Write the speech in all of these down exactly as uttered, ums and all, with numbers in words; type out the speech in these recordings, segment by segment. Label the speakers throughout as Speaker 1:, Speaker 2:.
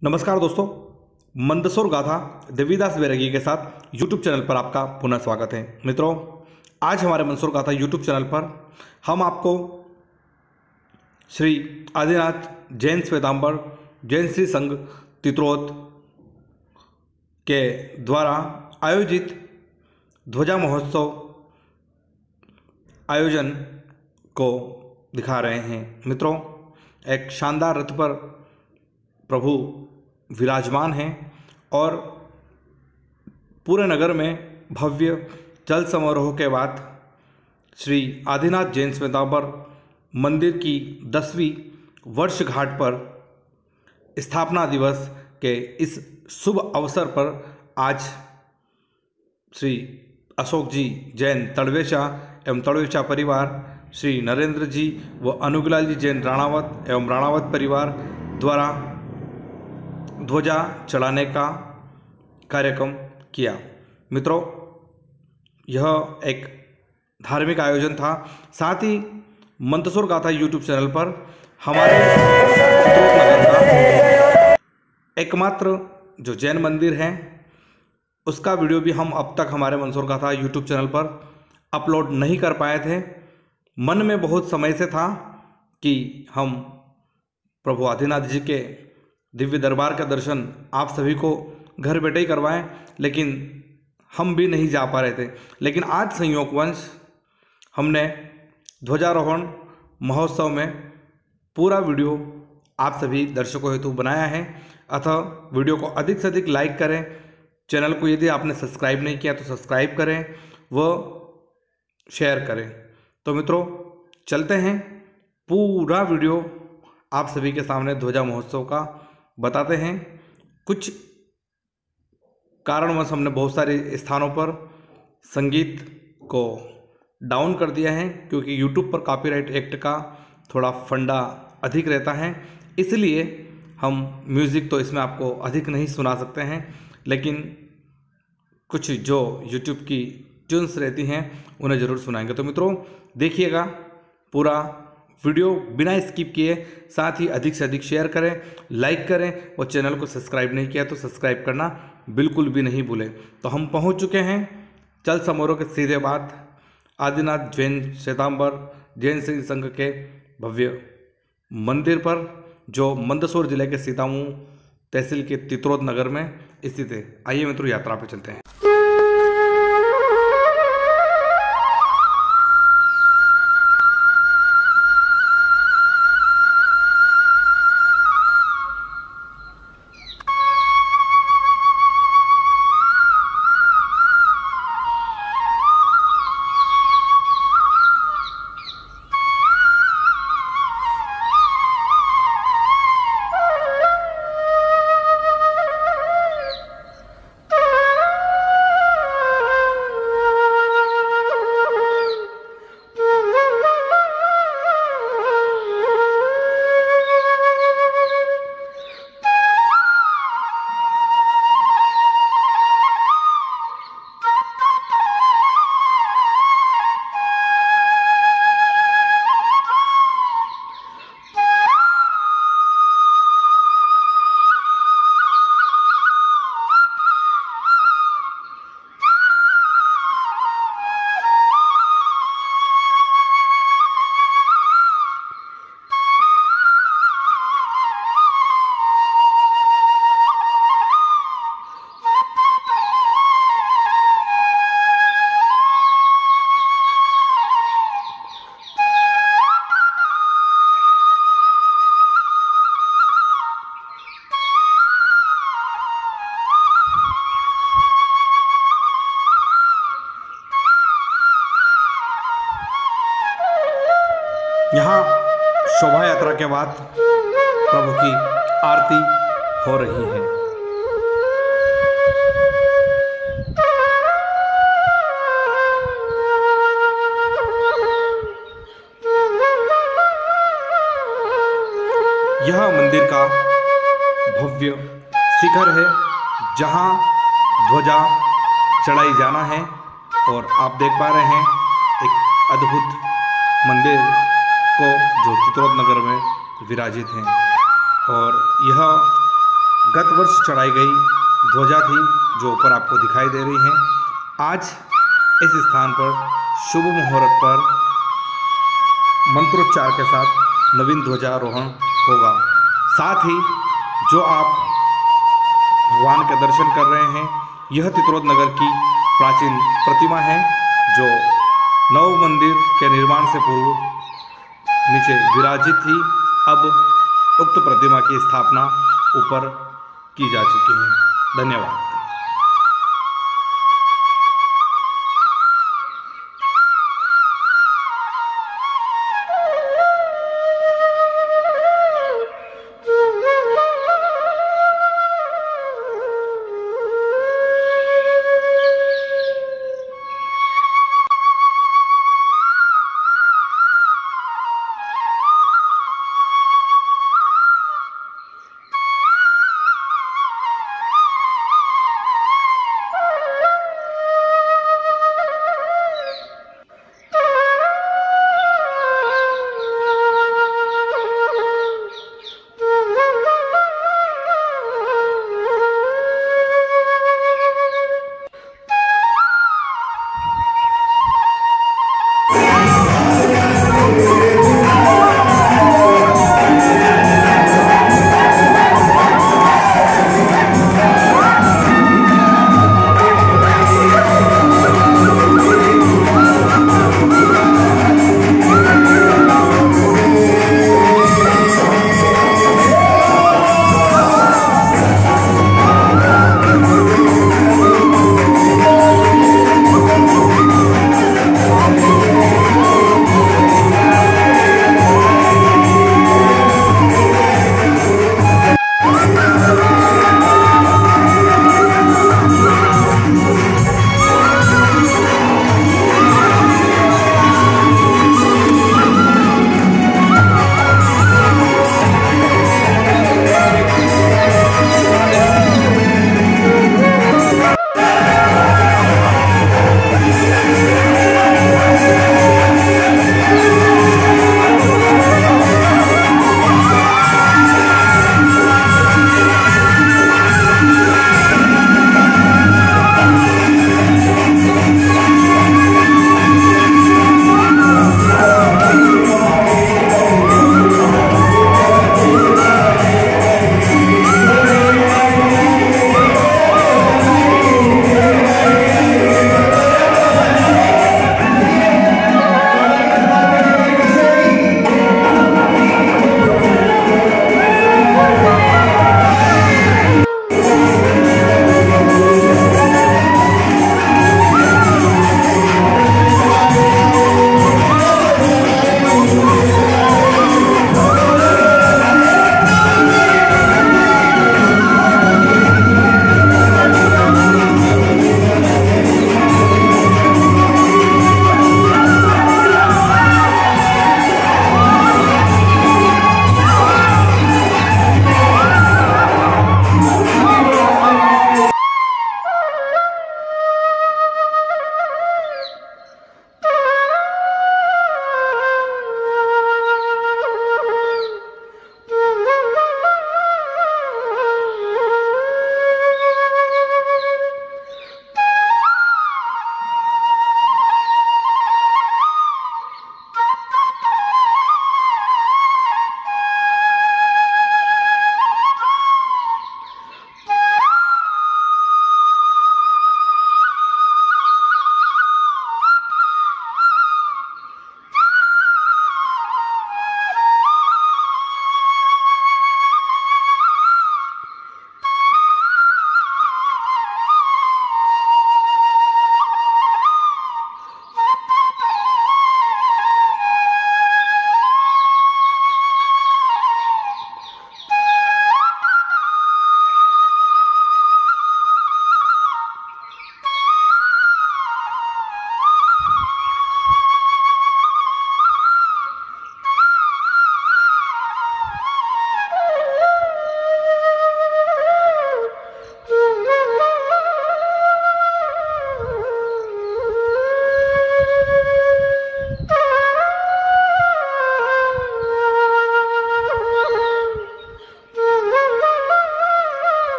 Speaker 1: नमस्कार दोस्तों, मंदसौर गाथा देवीदास बैरागी के साथ यूट्यूब चैनल पर आपका पुनः स्वागत है। मित्रों, आज हमारे मंदसौर गाथा यूट्यूब चैनल पर हम आपको श्री आदिनाथ जैन श्वेतांबर जैन श्री संघ तित्रोत के द्वारा आयोजित ध्वजा महोत्सव आयोजन को दिखा रहे हैं। मित्रों, एक शानदार रथ पर प्रभु विराजमान हैं और पूरे नगर में भव्य चल समारोह के बाद श्री आदिनाथ जैन श्वेतांबर मंदिर की दसवीं वर्षगांठ पर स्थापना दिवस के इस शुभ अवसर पर आज श्री अशोक जी जैन तड़वेचा एवं तड़वेचा परिवार, श्री नरेंद्र जी व अनुगलाल जी जैन राणावत एवं राणावत परिवार द्वारा ध्वजा चढ़ाने का कार्यक्रम किया। मित्रों, यह एक धार्मिक आयोजन था। साथ ही मंदसौर गाथा यूट्यूब चैनल पर हमारे तित्रोत नगर का एकमात्र जो जैन मंदिर है उसका वीडियो भी हम अब तक हमारे मंदसौर गाथा यूट्यूब चैनल पर अपलोड नहीं कर पाए थे। मन में बहुत समय से था कि हम प्रभु आदिनाथ जी के दिव्य दरबार का दर्शन आप सभी को घर बैठे ही करवाएं, लेकिन हम भी नहीं जा पा रहे थे। लेकिन आज संयोगवश हमने ध्वजारोहण महोत्सव में पूरा वीडियो आप सभी दर्शकों हेतु बनाया है। अतः वीडियो को अधिक से अधिक लाइक करें, चैनल को यदि आपने सब्सक्राइब नहीं किया तो सब्सक्राइब करें व शेयर करें। तो मित्रों, चलते हैं, पूरा वीडियो आप सभी के सामने ध्वजा महोत्सव का बताते हैं। कुछ कारणवश हमने बहुत सारे स्थानों पर संगीत को डाउन कर दिया है, क्योंकि यूट्यूब पर कॉपीराइट एक्ट का थोड़ा फंडा अधिक रहता है, इसलिए हम म्यूज़िक तो इसमें आपको अधिक नहीं सुना सकते हैं, लेकिन कुछ जो यूट्यूब की ट्यून्स रहती हैं उन्हें ज़रूर सुनाएंगे। तो मित्रों, देखिएगा पूरा वीडियो बिना स्किप किए, साथ ही अधिक से अधिक शेयर करें, लाइक करें और चैनल को सब्सक्राइब नहीं किया तो सब्सक्राइब करना बिल्कुल भी नहीं भूलें। तो हम पहुंच चुके हैं चल समारोह के सीधे बाद आदिनाथ जैन श्वेतांबर जैन श्री संघ के भव्य मंदिर पर, जो मंदसौर जिले के सीतामऊ तहसील के तित्रोत नगर में स्थित है। आइए मित्रों, यात्रा पर चलते हैं। यहाँ शोभा यात्रा के बाद प्रभु की आरती हो रही है। यह मंदिर का भव्य शिखर है जहाँ ध्वजा चढ़ाई जाना है, और आप देख पा रहे हैं एक अद्भुत मंदिर को जो तित्रोत नगर में विराजित हैं। और यह गत वर्ष चढ़ाई गई ध्वजा थी जो ऊपर आपको दिखाई दे रही है। आज इस स्थान पर शुभ मुहूर्त पर मंत्रोच्चार के साथ नवीन ध्वजारोहण होगा। साथ ही जो आप भगवान के दर्शन कर रहे हैं, यह तित्रोद नगर की प्राचीन प्रतिमा है जो नव मंदिर के निर्माण से पूर्व नीचे विराजित थी। अब उक्त प्रतिमा की स्थापना ऊपर की जा चुकी है। धन्यवाद।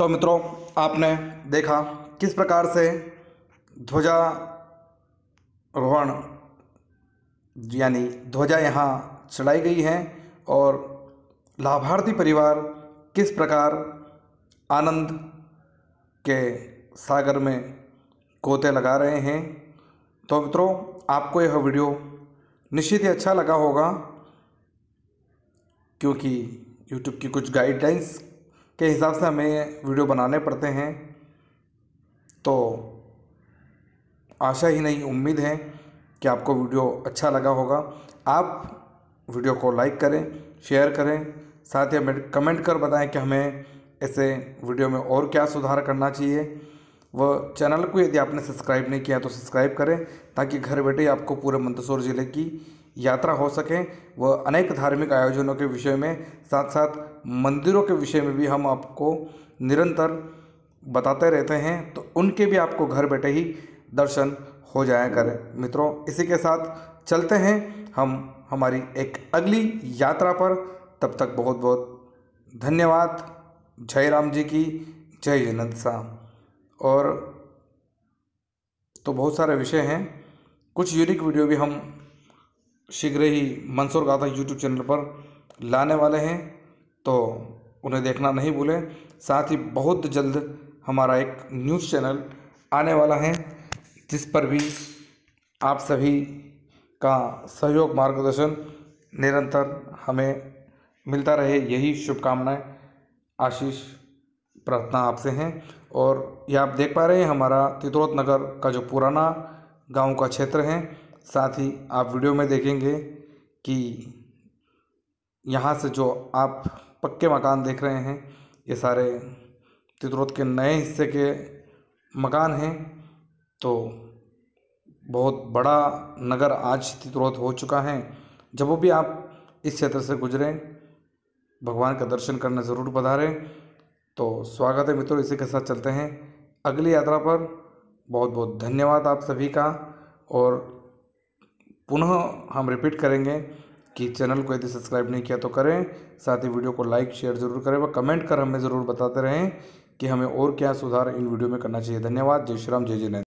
Speaker 1: तो मित्रों, आपने देखा किस प्रकार से ध्वजारोहण यानी ध्वजा यहाँ चढ़ाई गई है और लाभार्थी परिवार किस प्रकार आनंद के सागर में गोते लगा रहे हैं। तो मित्रों, आपको यह वीडियो निश्चित ही अच्छा लगा होगा, क्योंकि यूट्यूब की कुछ गाइडलाइंस के हिसाब से हमें वीडियो बनाने पड़ते हैं। तो आशा ही नहीं, उम्मीद है कि आपको वीडियो अच्छा लगा होगा। आप वीडियो को लाइक करें, शेयर करें, साथ ही हमें कमेंट कर बताएं कि हमें ऐसे वीडियो में और क्या सुधार करना चाहिए। वह चैनल को यदि आपने सब्सक्राइब नहीं किया तो सब्सक्राइब करें, ताकि घर बैठे आपको पूरे मंदसौर ज़िले की यात्रा हो सके। वह अनेक धार्मिक आयोजनों के विषय में, साथ साथ मंदिरों के विषय में भी हम आपको निरंतर बताते रहते हैं, तो उनके भी आपको घर बैठे ही दर्शन हो जाया करें। मित्रों, इसी के साथ चलते हैं हम हमारी एक अगली यात्रा पर। तब तक बहुत बहुत धन्यवाद। जय राम जी की जय जयनंद साहब। और तो बहुत सारे विषय हैं, कुछ यूनिक वीडियो भी हम शीघ्र ही मंसूर गाथा यूट्यूब चैनल पर लाने वाले हैं, तो उन्हें देखना नहीं भूलें। साथ ही बहुत जल्द हमारा एक न्यूज़ चैनल आने वाला है, जिस पर भी आप सभी का सहयोग, मार्गदर्शन निरंतर हमें मिलता रहे, यही शुभकामनाएं, आशीष, प्रार्थना आपसे हैं। और ये आप देख पा रहे हैं हमारा तितरोत नगर का जो पुराना गांव का क्षेत्र है। साथ ही आप वीडियो में देखेंगे कि यहाँ से जो आप पक्के मकान देख रहे हैं, ये सारे तितरोत के नए हिस्से के मकान हैं। तो बहुत बड़ा नगर आज तितरोत हो चुका है। जब भी आप इस क्षेत्र से गुजरें, भगवान का दर्शन करने ज़रूर पधारें। तो स्वागत है मित्रों। इसी के साथ चलते हैं अगली यात्रा पर। बहुत बहुत धन्यवाद आप सभी का। और पुनः हम रिपीट करेंगे कि चैनल को यदि सब्सक्राइब नहीं किया तो करें, साथ ही वीडियो को लाइक शेयर ज़रूर करें, व कमेंट कर हमें ज़रूर बताते रहें कि हमें और क्या सुधार इन वीडियो में करना चाहिए। धन्यवाद। जय श्री राम, जय जय।